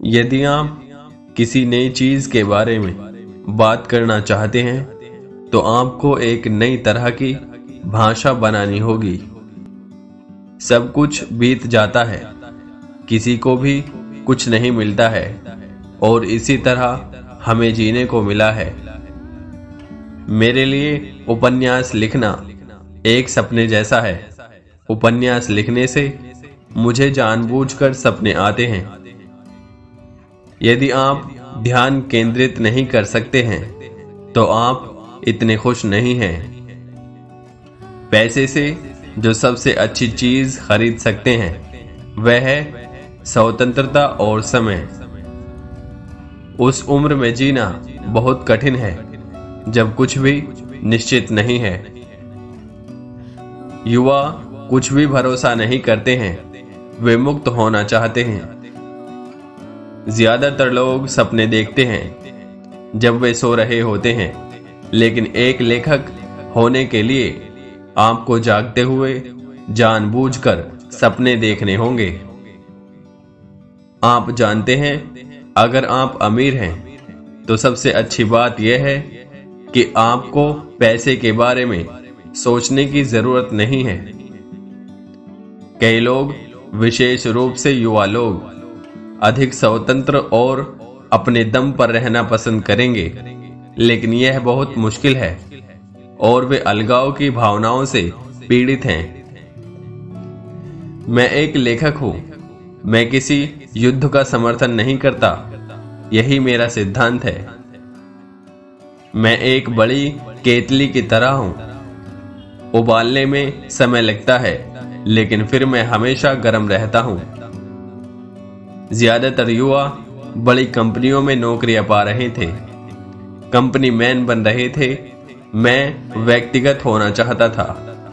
यदि आप किसी नई चीज के बारे में बात करना चाहते हैं तो आपको एक नई तरह की भाषा बनानी होगी। सब कुछ बीत जाता है, किसी को भी कुछ नहीं मिलता है और इसी तरह हमें जीने को मिला है। मेरे लिए उपन्यास लिखना एक सपने जैसा है। उपन्यास लिखने से मुझे जानबूझकर सपने आते हैं। यदि आप ध्यान केंद्रित नहीं कर सकते हैं तो आप इतने खुश नहीं हैं। पैसे से जो सबसे अच्छी चीज खरीद सकते हैं वह है स्वतंत्रता और समय। उस उम्र में जीना बहुत कठिन है जब कुछ भी निश्चित नहीं है। युवा कुछ भी भरोसा नहीं करते हैं, वे मुक्त होना चाहते हैं। ज्यादातर लोग सपने देखते हैं जब वे सो रहे होते हैं, लेकिन एक लेखक होने के लिए आपको जागते हुए जानबूझकर सपने देखने होंगे। आप जानते हैं, अगर आप अमीर हैं तो सबसे अच्छी बात यह है कि आपको पैसे के बारे में सोचने की जरूरत नहीं है। कई लोग, विशेष रूप से युवा लोग, अधिक स्वतंत्र और अपने दम पर रहना पसंद करेंगे, लेकिन यह बहुत मुश्किल है और वे अलगाव की भावनाओं से पीड़ित हैं। मैं एक लेखक हूं, मैं किसी युद्ध का समर्थन नहीं करता, यही मेरा सिद्धांत है। मैं एक बड़ी केतली की तरह हूं, उबालने में समय लगता है लेकिन फिर मैं हमेशा गर्म रहता हूं। ज्यादातर युवा बड़ी कंपनियों में नौकरियां पा रहे थे, कंपनी मैन बन रहे थे। मैं व्यक्तिगत होना चाहता था।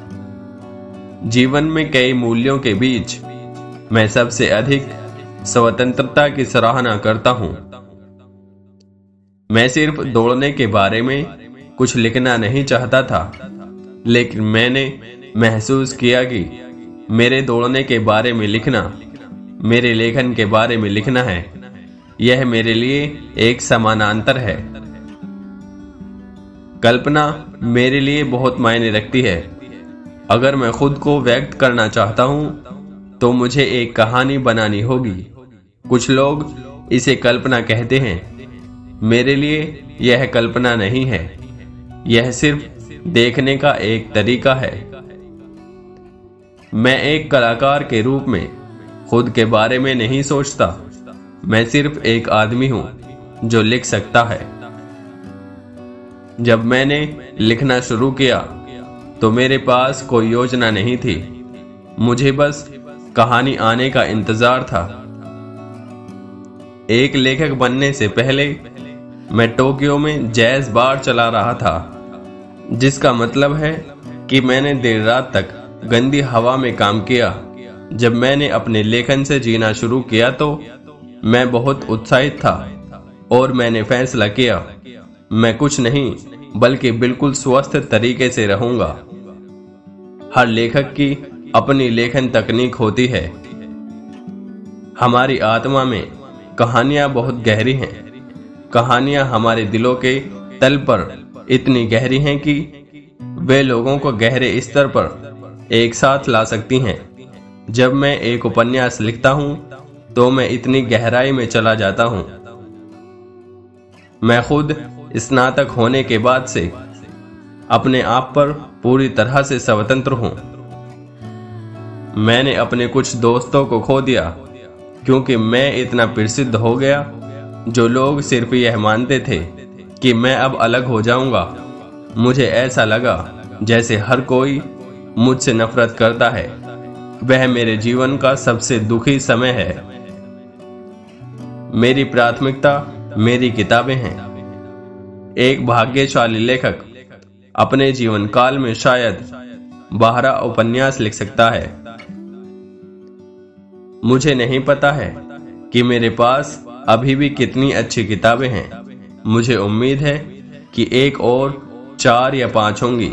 जीवन में कई मूल्यों के बीच मैं सबसे अधिक स्वतंत्रता की सराहना करता हूं। मैं सिर्फ दौड़ने के बारे में कुछ लिखना नहीं चाहता था, लेकिन मैंने महसूस किया कि मेरे दौड़ने के बारे में लिखना मेरे लेखन के बारे में लिखना है। यह मेरे लिए एक समानांतर है। कल्पना मेरे लिए बहुत मायने रखती है। अगर मैं खुद को व्यक्त करना चाहता हूं तो मुझे एक कहानी बनानी होगी। कुछ लोग इसे कल्पना कहते हैं, मेरे लिए यह कल्पना नहीं है, यह सिर्फ देखने का एक तरीका है। मैं एक कलाकार के रूप में खुद के बारे में नहीं सोचता, मैं सिर्फ एक आदमी हूं जो लिख सकता है। जब मैंने लिखना शुरू किया तो मेरे पास कोई योजना नहीं थी, मुझे बस कहानी आने का इंतजार था। एक लेखक बनने से पहले मैं टोक्यो में जैज बार चला रहा था, जिसका मतलब है कि मैंने देर रात तक गंदी हवा में काम किया। जब मैंने अपने लेखन से जीना शुरू किया तो मैं बहुत उत्साहित था और मैंने फैसला किया, मैं कुछ नहीं बल्कि बिल्कुल स्वस्थ तरीके से रहूंगा। हर लेखक की अपनी लेखन तकनीक होती है। हमारी आत्मा में कहानियां बहुत गहरी हैं। कहानियां हमारे दिलों के तल पर इतनी गहरी हैं कि वे लोगों को गहरे स्तर पर एक साथ ला सकती हैं। जब मैं एक उपन्यास लिखता हूं तो मैं इतनी गहराई में चला जाता हूं। मैं खुद स्नातक होने के बाद से अपने आप पर पूरी तरह से स्वतंत्र हूं। मैंने अपने कुछ दोस्तों को खो दिया क्योंकि मैं इतना प्रसिद्ध हो गया। जो लोग सिर्फ यह मानते थे कि मैं अब अलग हो जाऊंगा। मुझे ऐसा लगा जैसे हर कोई मुझसे नफरत करता है। वह मेरे जीवन का सबसे दुखी समय है। मेरी प्राथमिकता मेरी किताबें हैं। एक भाग्यशाली लेखक अपने जीवन काल में शायद 12 उपन्यास लिख सकता है। मुझे नहीं पता है कि मेरे पास अभी भी कितनी अच्छी किताबें हैं। मुझे उम्मीद है कि एक और 4 या 5 होंगी।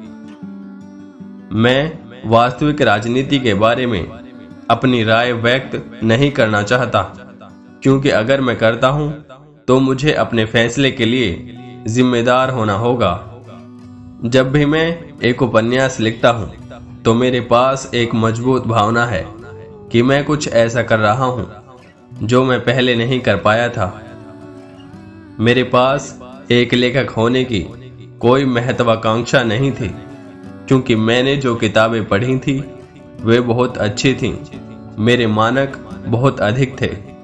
मैं वास्तविक राजनीति के बारे में अपनी राय व्यक्त नहीं करना चाहता। क्योंकि अगर मैं करता हूं तो मुझे अपने फैसले के लिए जिम्मेदार होना होगा। जब भी मैं एक उपन्यास लिखता हूं तो मेरे पास एक मजबूत भावना है कि मैं कुछ ऐसा कर रहा हूं जो मैं पहले नहीं कर पाया था। मेरे पास एक लेखक होने की कोई महत्वाकांक्षा नहीं थी, क्योंकि मैंने जो किताबें पढ़ी थी वे बहुत अच्छी थीं। मेरे मानक बहुत अधिक थे।